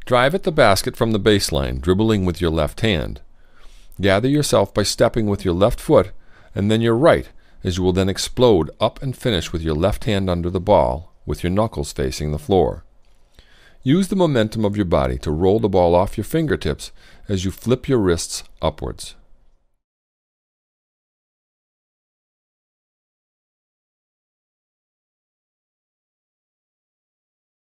Drive at the basket from the baseline, dribbling with your left hand. Gather yourself by stepping with your left foot and then your right, as you will then explode up and finish with your left hand under the ball, with your knuckles facing the floor. Use the momentum of your body to roll the ball off your fingertips as you flip your wrists upwards.